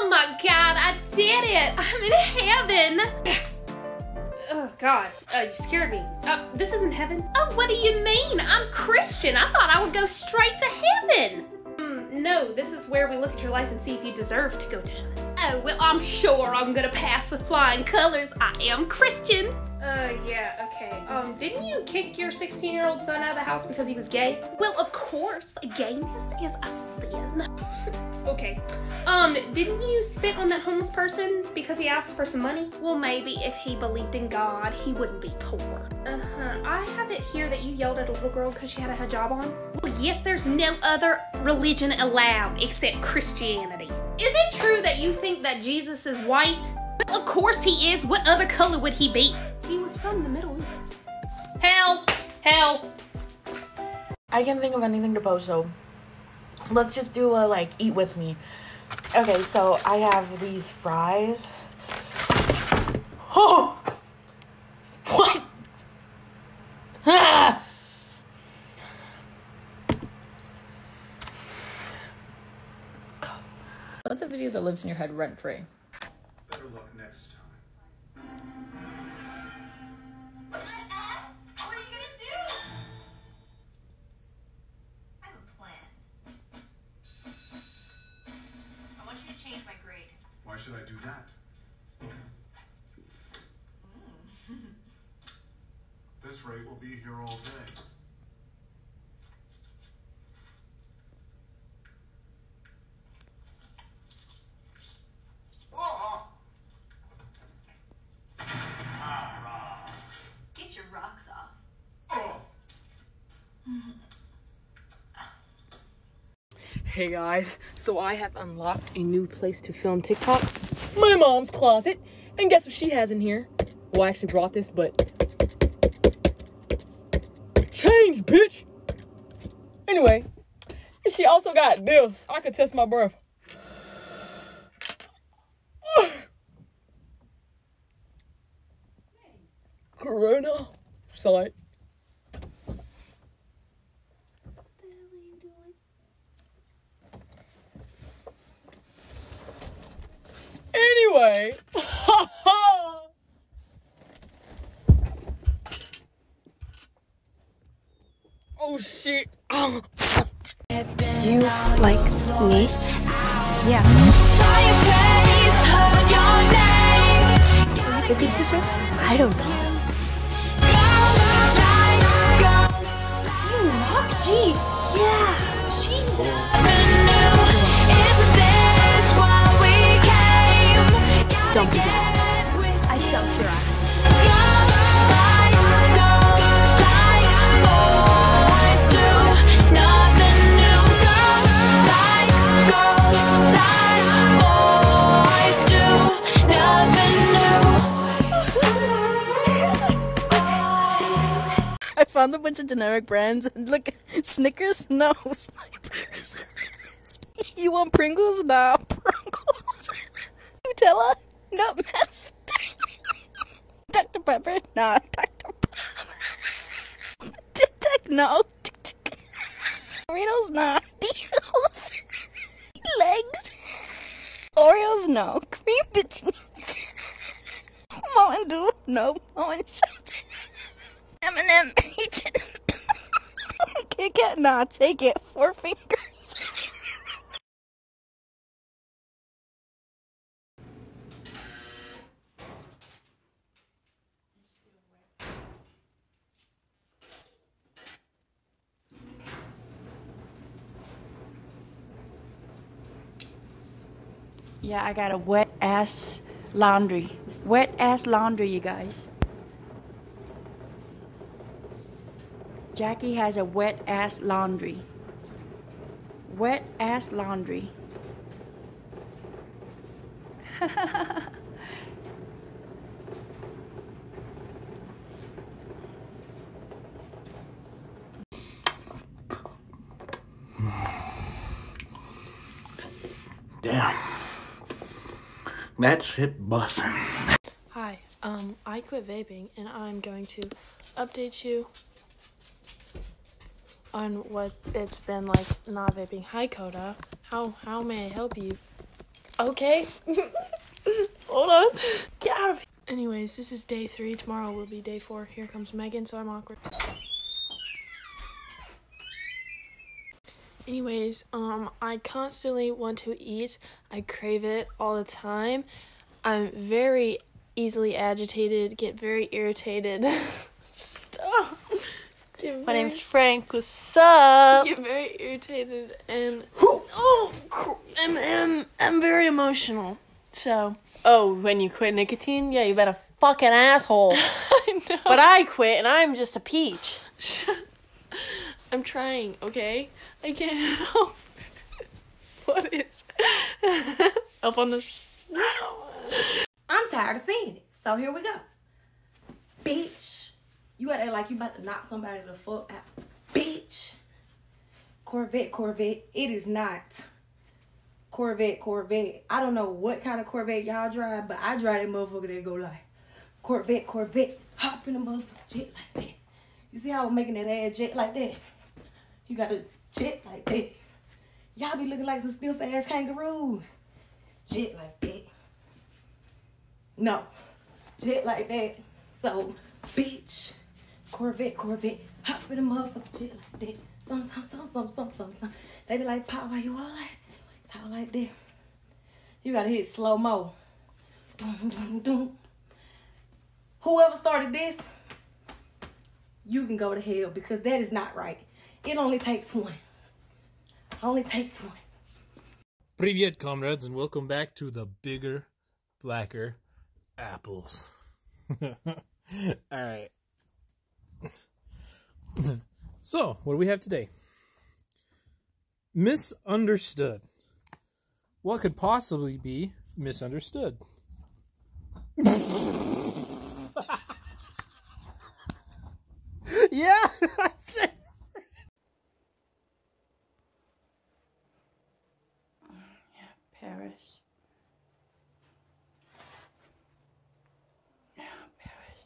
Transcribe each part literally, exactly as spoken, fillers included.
Oh my God, I did it! I'm in heaven! Oh God, uh, you scared me. Uh, this isn't heaven. Oh, what do you mean? I'm Christian. I thought I would go straight to heaven. Mm, no, this is where we look at your life and see if you deserve to go to heaven. Oh, well, I'm sure I'm gonna pass with flying colors. I am Christian. Uh, yeah, okay. Um, didn't you kick your sixteen-year-old son out of the house because he was gay? Well, of course, gayness is a sin. Okay. Um, didn't you spit on that homeless person because he asked for some money? Well, maybe if he believed in God, he wouldn't be poor. Uh-huh. I have it here that you yelled at a little girl because she had a hijab on. Well, yes, there's no other religion allowed except Christianity. Is it true that you think that Jesus is white? Well, of course he is. What other color would he be? He was from the Middle East. Help! Help! I can't think of anything to post, so let's just do a, like, eat with me. Okay, so I have these fries. Oh! What? Ah! What's a video that lives in your head rent-free? Better luck next time. What are you gonna do? I have a plan. I want you to change my grade. Why should I do that? Mm. This rate will be here all day. Get your rocks off. Hey guys, so I have unlocked a new place to film TikToks. My mom's closet. And guess what she has in here? Well, I actually brought this, but change, bitch! Anyway, she also got this. I could test my breath. Corona sight. Anyway, oh shit. You like me? Yeah. What did you say? I don't know. You rock, jeez. Yeah. Dump his ass. I dumped your ass. I found a bunch of generic brands and look, Snickers? No, Snipers. You want Pringles? Nah, Pringles. Nutella? No, mess. Doctor Pepper? Nah, Doctor Pepper. Tic Tac? No. Tic Tac. Doritos? Nah. Doritos. Legs? Oreos? No. Cream bitches. Mountain Dew? No. Mountain Shots. M and M. Kit Kat? Nah, take it. Four fingers. Yeah, I got a wet ass laundry. Wet ass laundry, you guys. Jackie has a wet ass laundry. Wet ass laundry. Damn. That shit busting. Hi, um, I quit vaping and I'm going to update you on what it's been like not vaping. Hi, Coda. How how may I help you? Okay. Hold on. Get out of here. Anyways, this is day three. Tomorrow will be day four. Here comes Megan, so I'm awkward. Anyways, um, I constantly want to eat. I crave it all the time. I'm very easily agitated, get very irritated. Stop. Get My very, name's Frank. What's up? get very irritated and Oh, I'm, I'm, I'm very emotional. So, oh, when you quit nicotine? Yeah, you bet a fucking asshole. I know. But I quit and I'm just a peach. I'm trying, okay? I can't help. What is up on this? I'm tired of seeing it. So here we go. Bitch. You act like you about to knock somebody the fuck out. Bitch. Corvette, Corvette. It is not. Corvette, Corvette. I don't know what kind of Corvette y'all drive, but I drive that motherfucker that go like Corvette, Corvette. Hop in the motherfucker jet like that. You see how I'm making that ass jet like that? You got to jet like that. Y'all be looking like some stiff ass kangaroos. Jet like that. No. Jet like that. So, bitch. Corvette, Corvette. Hop in the motherfucker jet like that. Some, some, some, some, some, some, some. They be like, Pop, why you all like talk like that? You gotta hit slow-mo. Doom, doom, doom. Whoever started this, you can go to hell because that is not right. It only takes one. Only takes one. Привет, comrades, and welcome back to the bigger, blacker apples. Alright. So, what do we have today? Misunderstood. What could possibly be misunderstood? Yeah, that's it. Paris. Yeah, Paris.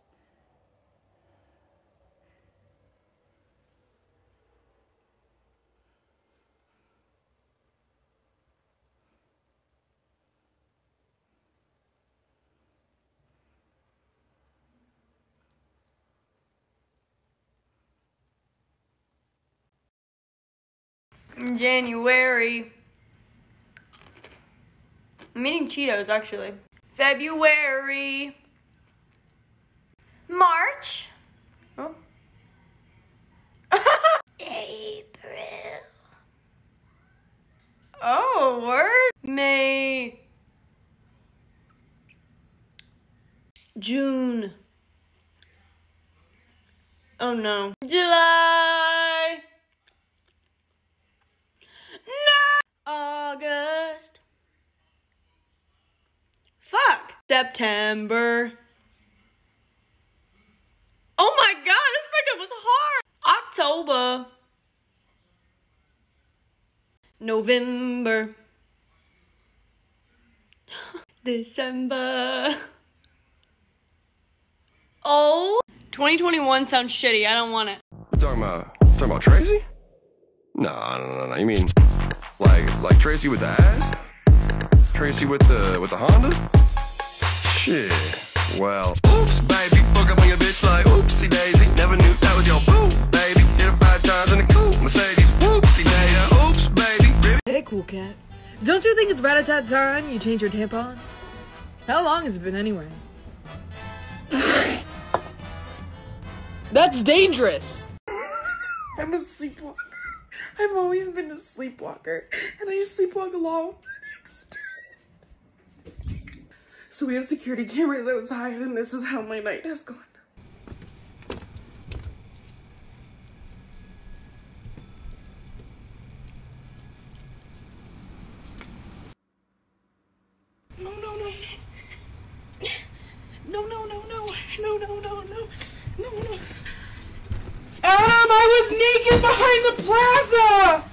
January. I'm eating Cheetos, actually. February. March. Oh. April. Oh, word. May. June. Oh, no. July. No. August. Fuck. September. Oh my god, this breakup was hard. October. November. December. Oh. twenty twenty-one sounds shitty. I don't want it. Talking about, talking about Tracy? No, no, no, no. You mean like, like Tracy with the ass? Tracy with the, with the Honda? Shit. Well, oops, baby. Fuck up on your bitch like oopsie daisy. Never knew that was your boo, baby. Hit her five times in the coupe, Mercedes. Whoopsie daisy. Oops, baby. Hey, cool cat. Don't you think it's rat-a-tat time you change your tampon? How long has it been anyway? That's dangerous! I'm a sleepwalker. I've always been a sleepwalker, and I sleepwalk alone. So we have security cameras outside, and this is how my night has gone. No, no, no. No, no, no, no. No, no, no, no. No, no. Adam, I was naked behind the plaza!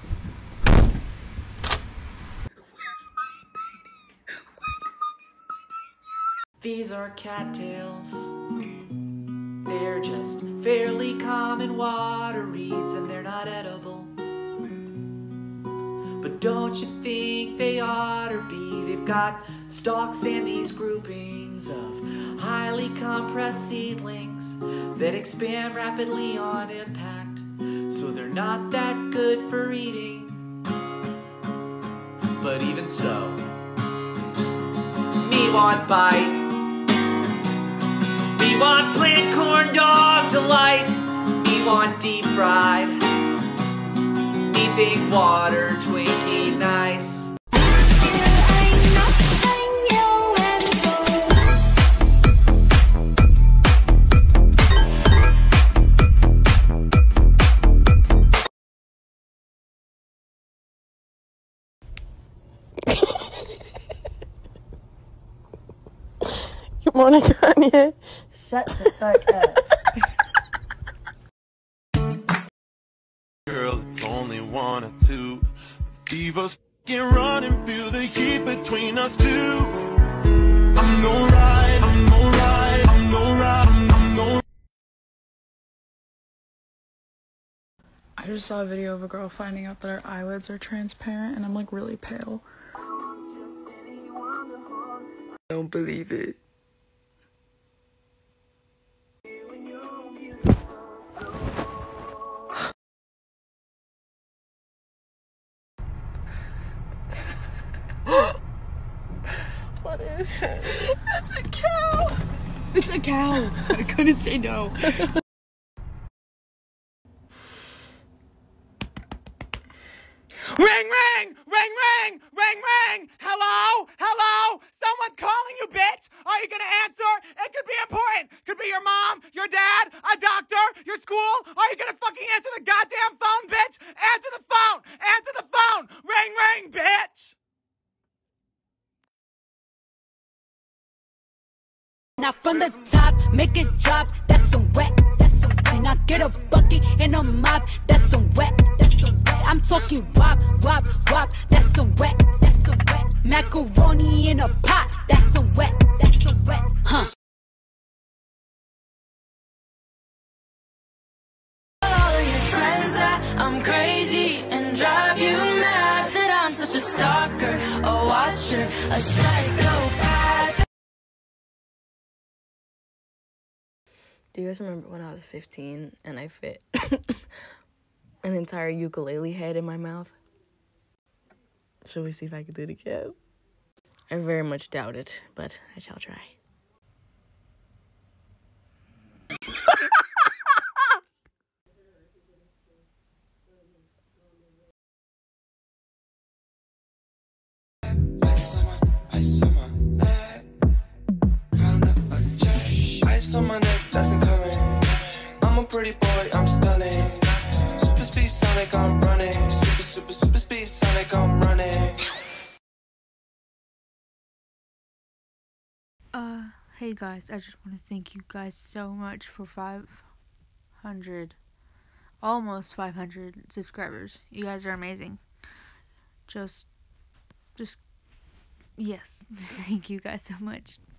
Where's my baby? Where the fuck is my baby? These are cattails. They're just fairly common water reeds and they're not edible. But don't you think they ought to be? They've got stalks and these groupings of highly compressed seedlings that expand rapidly on impact, so they're not that good for eating. But even so, me want bite, me want plant corn dog delight, me want deep fried, me think water Twinkie nice. Good morning, Kanye. Shut the fuck up. Girl, it's only one or two. Fever's f***ing running, feel the heat between us two. I'm no right, I'm no right, I'm no right, I'm no. I just saw a video of a girl finding out that her eyelids are transparent, and I'm like really pale. I don't believe it. What is it? That's a cow! It's a cow! I couldn't say no. Ring, ring, ring, ring, ring, ring. Hello, hello. Someone's calling you, bitch. Are you gonna answer? It could be important. Could be your mom, your dad, a doctor, your school. Are you gonna fucking answer the goddamn phone, bitch? Answer the phone. Answer the phone. Ring, ring, bitch. Now from the top, make it drop. That's some wet. That's some wet. Now get a bucket and a mop. That's some wet. That's some wet. I'm talking wop, wop, wop. That's some wet. That's some wet. Macaroni in a pot. That's some wet. That's some wet. Huh. All of your friends that I'm crazy and drive you mad, that I'm such a stalker, a watcher, a psychopath. Do you guys remember when I was fifteen and I fit an entire ukulele head in my mouth? Shall we see if I can do it again? I very much doubt it, but I shall try. Ice on my neck, that's incoming. I'm a pretty boy, I'm stunning. Super speed Sonic, I'm running. Super, super, super speed Sonic, I'm running. Uh, hey guys, I just want to thank you guys so much for five hundred, almost five hundred subscribers. You guys are amazing. Just, just, yes, thank you guys so much.